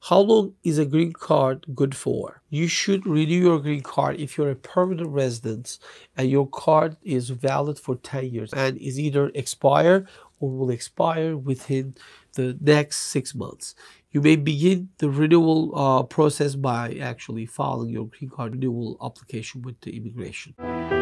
How long is a green card good for? You should renew your green card if you're a permanent resident and your card is valid for 10 years and is either expire or will expire within the next 6 months. You may begin the renewal process by actually filing your green card renewal application with the immigration.